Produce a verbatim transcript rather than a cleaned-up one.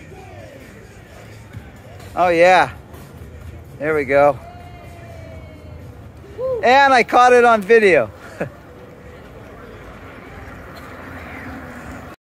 Oh yeah. There we go. And I caught it on video.